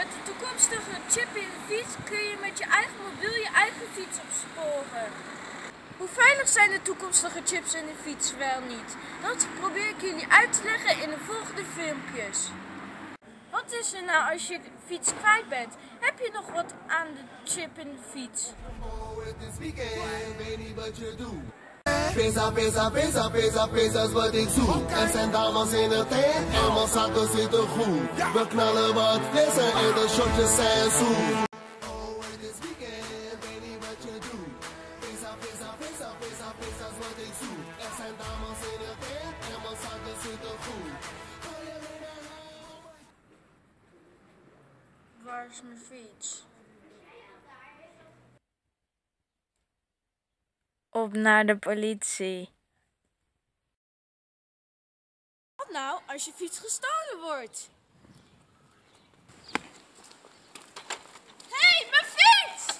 Met de toekomstige chip in de fiets kun je met je eigen mobiel je eigen fiets opsporen. Hoe veilig zijn de toekomstige chips in de fiets wel niet? Dat probeer ik jullie uit te leggen in de volgende filmpjes. Wat is er nou als je de fiets kwijt bent? Heb je nog wat aan de chip in de fiets? Pesa is wat ik zoek. Er zijn dames in het tent en mijn zakken zitten goed. We knallen wat flessen en de shotjes zijn zoet. Pesa is wat ik zoek. Er zijn dames in het tent en mijn zakken zitten goed. Waar is mijn fiets? Op naar de politie. Wat nou als je fiets gestolen wordt? Hé, mijn fiets!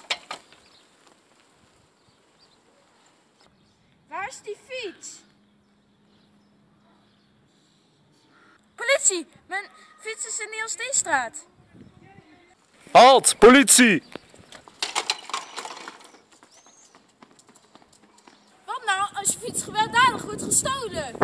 Waar is die fiets? Politie, mijn fiets is in de Steestraat. Halt, politie! Wat nou als je fiets gewelddadig wordt gestolen?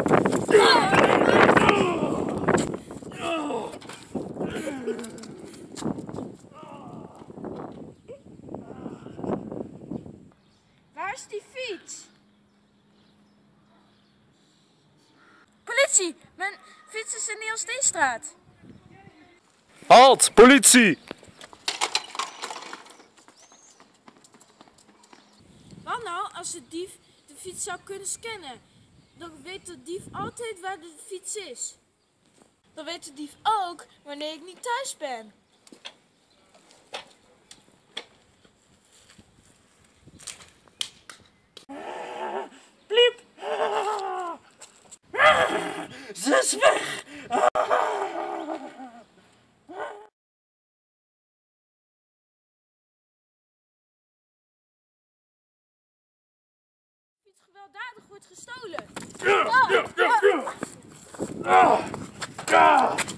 Waar is die fiets? Politie, mijn fiets is in de Steestraat. Halt, politie! Wat nou als de dief de fiets zou kunnen scannen? Dan weet de dief altijd waar de fiets is. Dan weet de dief ook wanneer ik niet thuis ben. Bliep! Ze is weg! Fiets gewelddadig wordt gestolen. Ja.